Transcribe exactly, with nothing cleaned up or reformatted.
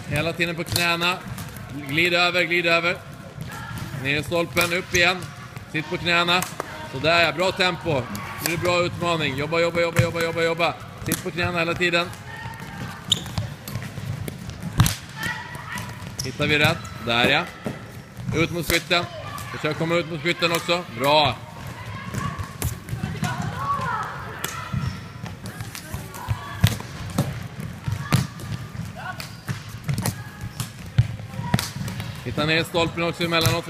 Hela tiden på knäna. Glid över, glid över. Ner i stolpen, upp igen. Sitt på knäna. Så där ja, bra tempo. Nu är det bra utmaning. Jobba, jobba, jobba, jobba, jobba, jobba. Sitt på knäna hela tiden. Hittar vi rätt. Där ja. Ut mot skytten. Försök komma ut mot skytten också. Bra. Hitta ner stolpen också emellanåt.